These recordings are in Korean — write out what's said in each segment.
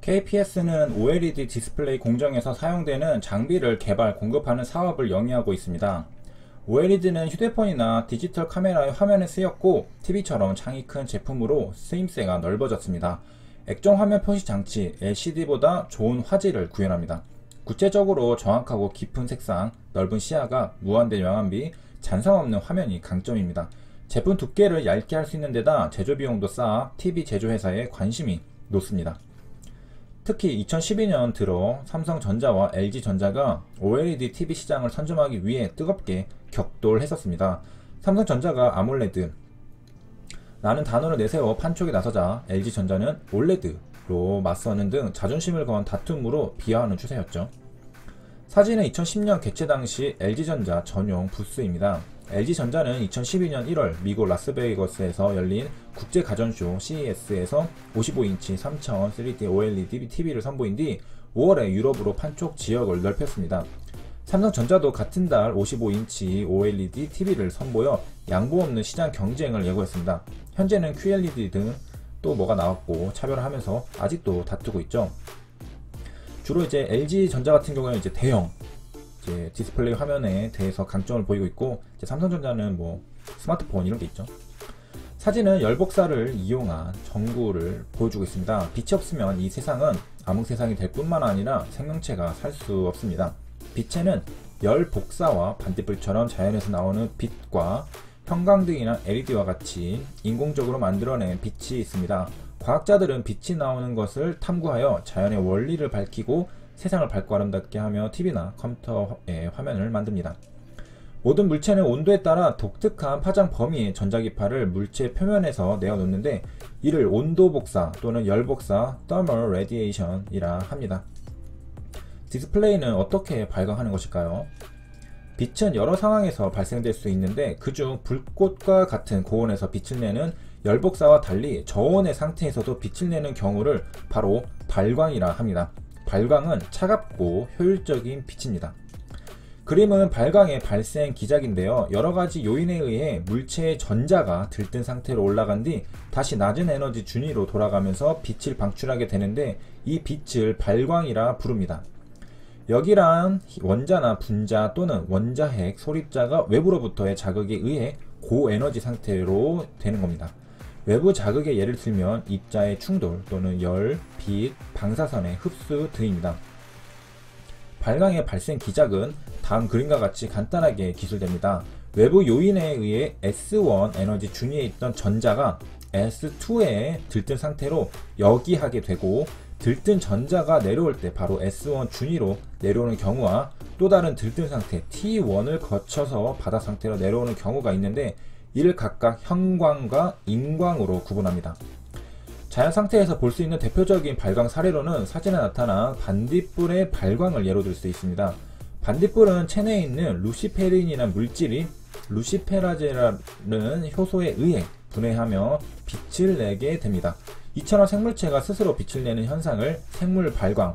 KPS는 OLED 디스플레이 공정에서 사용되는 장비를 개발, 공급하는 사업을 영위하고 있습니다. OLED는 휴대폰이나 디지털 카메라의 화면에 쓰였고 TV처럼 창이 큰 제품으로 쓰임새가 넓어졌습니다. 액정 화면 표시 장치 LCD보다 좋은 화질을 구현합니다. 구체적으로 정확하고 깊은 색상, 넓은 시야가, 무한대 명암비, 잔상 없는 화면이 강점입니다. 제품 두께를 얇게 할 수 있는 데다 제조 비용도 싸 TV 제조회사에 관심이 높습니다. 특히 2012년 들어 삼성전자와 LG전자가 OLED TV 시장을 선점하기 위해 뜨겁게 격돌했었습니다. 삼성전자가 아몰레드 라는 단어를 내세워 판촉에 나서자 LG전자는 올레드로 맞서는 등 자존심을 건 다툼으로 비하하는 추세였죠. 사진은 2010년 개최 당시 LG전자 전용 부스입니다. LG전자는 2012년 1월 미국 라스베이거스에서 열린 국제가전쇼 CES에서 55인치 3000 3D OLED TV를 선보인 뒤 5월에 유럽으로 판촉 지역을 넓혔습니다. 삼성전자도 같은 달 55인치 OLED TV를 선보여 양보 없는 시장 경쟁을 예고했습니다. 현재는 QLED 등 또 뭐가 나왔고 차별화하면서 아직도 다투고 있죠. 주로 이제 LG전자 같은 경우는 이제 대형 디스플레이 화면에 대해서 강점을 보이고 있고, 이제 삼성전자는 뭐 스마트폰 이런 게 있죠. 사진은 열복사를 이용한 전구를 보여주고 있습니다. 빛이 없으면 이 세상은 암흑 세상이 될 뿐만 아니라 생명체가 살 수 없습니다. 빛에는 열복사와 반딧불처럼 자연에서 나오는 빛과 형광등이나 LED와 같이 인공적으로 만들어낸 빛이 있습니다. 과학자들은 빛이 나오는 것을 탐구하여 자연의 원리를 밝히고 세상을 밝고 아름답게 하며 TV나 컴퓨터의 화면을 만듭니다. 모든 물체는 온도에 따라 독특한 파장 범위의 전자기파를 물체 표면에서 내어놓는데 이를 온도 복사 또는 열 복사 (thermal radiation) 이라 합니다. 디스플레이는 어떻게 발광하는 것일까요? 빛은 여러 상황에서 발생될 수 있는데 그중 불꽃과 같은 고온에서 빛을 내는 열복사와 달리 저온의 상태에서도 빛을 내는 경우를 바로 발광이라 합니다. 발광은 차갑고 효율적인 빛입니다. 그림은 발광의 발생 기작인데요. 여러가지 요인에 의해 물체의 전자가 들뜬 상태로 올라간 뒤 다시 낮은 에너지 준위로 돌아가면서 빛을 방출하게 되는데 이 빛을 발광이라 부릅니다. 여기란 원자나 분자 또는 원자핵 소립자가 외부로부터의 자극에 의해 고에너지 상태로 되는 겁니다. 외부 자극의 예를 들면 입자의 충돌 또는 열, 빛, 방사선의 흡수 등입니다. 발광의 발생 기작은 다음 그림과 같이 간단하게 기술됩니다. 외부 요인에 의해 S1 에너지 준위에 있던 전자가 S2에 들뜬 상태로 역이하게 되고 들뜬 전자가 내려올 때 바로 S1 준위로 내려오는 경우와 또 다른 들뜬 상태 T1을 거쳐서 바닥 상태로 내려오는 경우가 있는데 이를 각각 형광과 인광으로 구분합니다. 자연 상태에서 볼 수 있는 대표적인 발광 사례로는 사진에 나타난 반딧불의 발광을 예로 들 수 있습니다. 반딧불은 체내에 있는 루시페린이라는 물질이 루시페라제라는 효소에 의해 분해하며 빛을 내게 됩니다. 이처럼 생물체가 스스로 빛을 내는 현상을 생물 발광,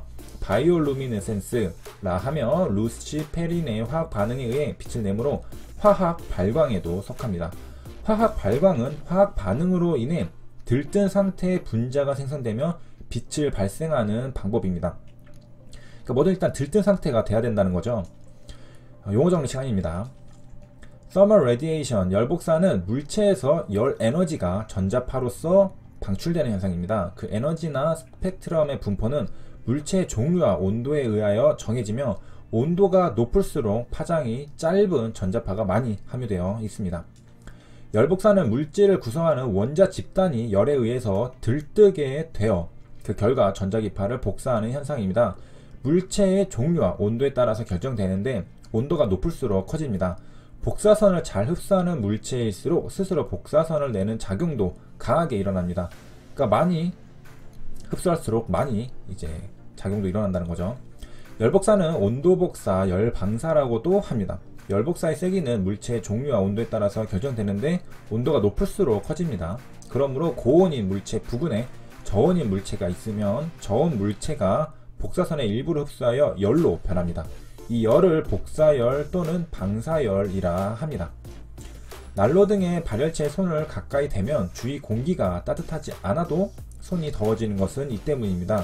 바이올루미네센스라 하며 루시페린의 화학 반응에 의해 빛을 내므로 화학 발광에도 속합니다. 화학 발광은 화학 반응으로 인해 들뜬 상태의 분자가 생성되며 빛을 발생하는 방법입니다. 그러니까 뭐든 일단 들뜬 상태가 돼야 된다는 거죠. 용어 정리 시간입니다. Thermal radiation, 열복사는 물체에서 열 에너지가 전자파로서 방출되는 현상입니다. 그 에너지나 스펙트럼의 분포는 물체의 종류와 온도에 의하여 정해지며 온도가 높을수록 파장이 짧은 전자파가 많이 함유되어 있습니다. 열복사는 물질을 구성하는 원자 집단이 열에 의해서 들뜨게 되어 그 결과 전자기파를 복사하는 현상입니다. 물체의 종류와 온도에 따라서 결정되는데 온도가 높을수록 커집니다. 복사선을 잘 흡수하는 물체일수록 스스로 복사선을 내는 작용도 강하게 일어납니다. 그러니까 많이 흡수할수록 많이 이제 작용도 일어난다는 거죠. 열복사는 온도복사, 열방사라고도 합니다. 열복사의 세기는 물체의 종류와 온도에 따라서 결정되는데 온도가 높을수록 커집니다. 그러므로 고온인 물체 부근에 저온인 물체가 있으면 저온 물체가 복사선의 일부를 흡수하여 열로 변합니다. 이 열을 복사열 또는 방사열이라 합니다. 난로 등의 발열체에 손을 가까이 대면 주위 공기가 따뜻하지 않아도 손이 더워지는 것은 이 때문입니다.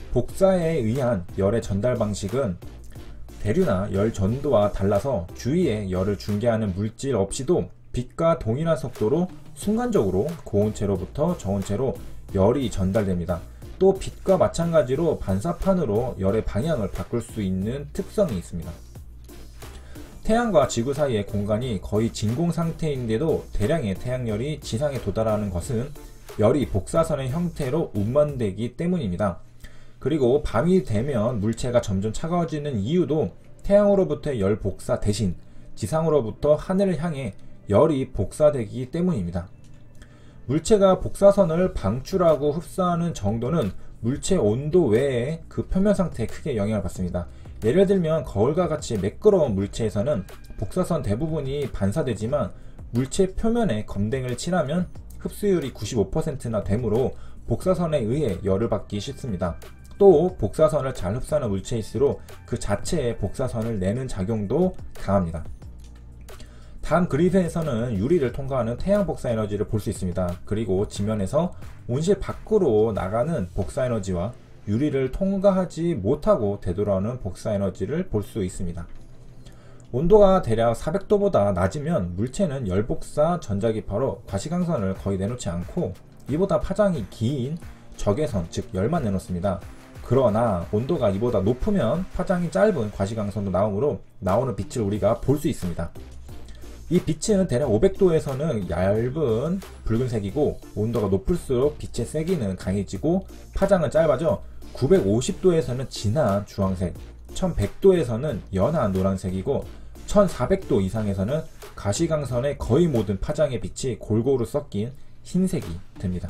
복사에 의한 열의 전달 방식은 대류나 열 전도와 달라서 주위에 열을 중계하는 물질 없이도 빛과 동일한 속도로 순간적으로 고온체로부터 저온체로 열이 전달됩니다. 또 빛과 마찬가지로 반사판으로 열의 방향을 바꿀 수 있는 특성이 있습니다. 태양과 지구 사이의 공간이 거의 진공 상태인데도 대량의 태양열이 지상에 도달하는 것은 열이 복사선의 형태로 운반되기 때문입니다. 그리고 밤이 되면 물체가 점점 차가워지는 이유도 태양으로부터의 열 복사 대신 지상으로부터 하늘을 향해 열이 복사되기 때문입니다. 물체가 복사선을 방출하고 흡수하는 정도는 물체 온도 외에 그 표면 상태에 크게 영향을 받습니다. 예를 들면 거울과 같이 매끄러운 물체에서는 복사선 대부분이 반사되지만 물체 표면에 검댕을 칠하면 흡수율이 95%나 되므로 복사선에 의해 열을 받기 쉽습니다. 또 복사선을 잘 흡수하는 물체일수록 그 자체에 복사선을 내는 작용도 강합니다. 다음 그래프에서는 유리를 통과하는 태양 복사 에너지를 볼 수 있습니다. 그리고 지면에서 온실 밖으로 나가는 복사 에너지와 유리를 통과하지 못하고 되돌아오는 복사 에너지를 볼 수 있습니다. 온도가 대략 400도보다 낮으면 물체는 열복사 전자기파로 과시광선을 거의 내놓지 않고 이보다 파장이 긴 적외선, 즉 열만 내놓습니다. 그러나 온도가 이보다 높으면 파장이 짧은 과시광선도 나오므로 나오는 빛을 우리가 볼 수 있습니다. 이 빛은 대략 500도에서는 얇은 붉은색이고 온도가 높을수록 빛의 세기는 강해지고 파장은 짧아져 950도에서는 진한 주황색, 1100도에서는 연한 노란색이고 1400도 이상에서는 가시광선의 거의 모든 파장의 빛이 골고루 섞인 흰색이 됩니다.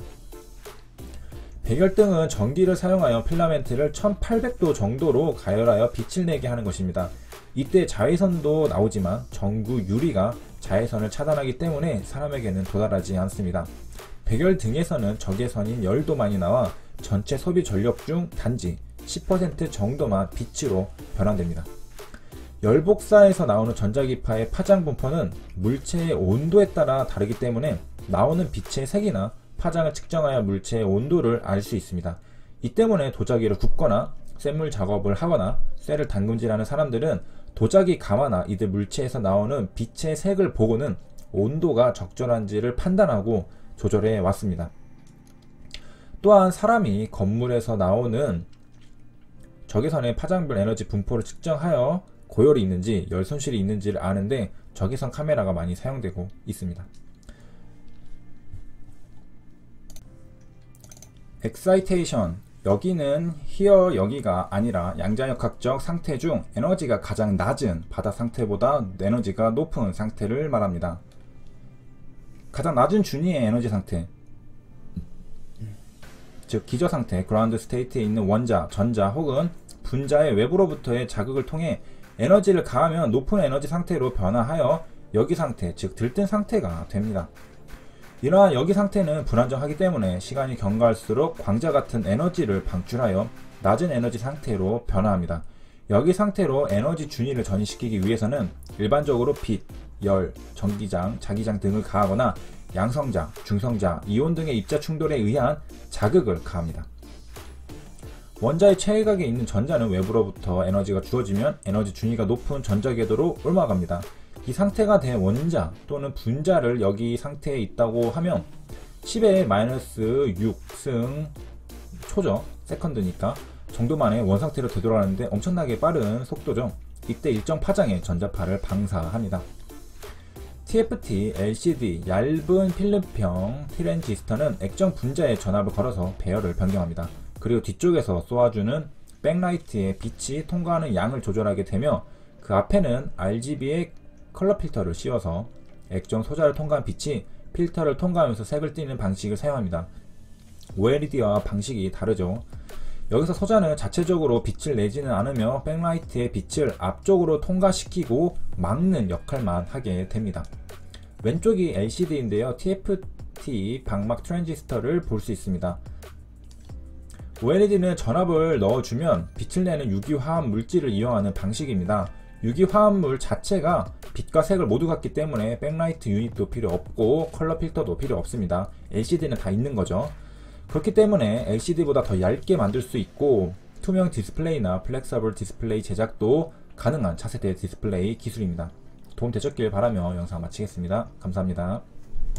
백열등은 전기를 사용하여 필라멘트를 1800도 정도로 가열하여 빛을 내게 하는 것입니다. 이때 자외선도 나오지만 전구 유리가 자외선을 차단하기 때문에 사람에게는 도달하지 않습니다. 백열등에서는 적외선인 열도 많이 나와 전체 소비 전력 중 단지 10% 정도만 빛으로 변환됩니다. 열복사에서 나오는 전자기파의 파장 분포는 물체의 온도에 따라 다르기 때문에 나오는 빛의 색이나 파장을 측정하여 물체의 온도를 알 수 있습니다. 이 때문에 도자기를 굽거나 쇳물 작업을 하거나 쇠를 담금질하는 사람들은 도자기 가마나 이들 물체에서 나오는 빛의 색을 보고는 온도가 적절한지를 판단하고 조절해 왔습니다. 또한 사람이 건물에서 나오는 적외선의 파장별 에너지 분포를 측정하여 고열이 있는지 열 손실이 있는지를 아는데 적외선 카메라가 많이 사용되고 있습니다. 엑사이테이션, 여기는 here 여기가 아니라 양자역학적 상태 중 에너지가 가장 낮은 바다 상태보다 에너지가 높은 상태를 말합니다. 가장 낮은 준위의 에너지 상태, 즉 기저 상태, 그라운드 스테이트에 있는 원자, 전자 혹은 분자의 외부로부터의 자극을 통해 에너지를 가하면 높은 에너지 상태로 변화하여 여기 상태, 즉 들뜬 상태가 됩니다. 이러한 여기 상태는 불안정하기 때문에 시간이 경과할수록 광자 같은 에너지를 방출하여 낮은 에너지 상태로 변화합니다. 여기 상태로 에너지 준위를 전이시키기 위해서는 일반적으로 빛, 열, 전기장, 자기장 등을 가하거나 양성자, 중성자, 이온 등의 입자 충돌에 의한 자극을 가합니다. 원자의 최외곽에 있는 전자는 외부로부터 에너지가 주어지면 에너지 준위가 높은 전자궤도로 옮아갑니다. 이 상태가 된 원자 또는 분자를 여기 상태에 있다고 하면 10의 마이너스 6승 초죠, 세컨드니까 정도 만에 원상태로 되돌아가는데 엄청나게 빠른 속도죠. 이때 일정 파장의 전자파를 방사합니다. TFT, LCD, 얇은 필름형 트랜지스터는 액정 분자에 전압을 걸어서 배열을 변경합니다. 그리고 뒤쪽에서 쏘아주는 백라이트의 빛이 통과하는 양을 조절하게 되며 그 앞에는 RGB의 컬러 필터를 씌워서 액정 소자를 통과한 빛이 필터를 통과하면서 색을 띠는 방식을 사용합니다. OLED와 방식이 다르죠. 여기서 소자는 자체적으로 빛을 내지는 않으며 백라이트의 빛을 앞쪽으로 통과시키고 막는 역할만 하게 됩니다. 왼쪽이 LCD인데요. TFT 방막 트랜지스터를 볼 수 있습니다. OLED는 전압을 넣어주면 빛을 내는 유기화합 물질을 이용하는 방식입니다. 유기화합물 자체가 빛과 색을 모두 갖기 때문에 백라이트 유닛도 필요 없고 컬러 필터도 필요 없습니다. LCD는 다 있는 거죠. 그렇기 때문에 LCD보다 더 얇게 만들 수 있고 투명 디스플레이나 플렉서블 디스플레이 제작도 가능한 차세대 디스플레이 기술입니다. 도움 되셨길 바라며 영상 마치겠습니다. 감사합니다.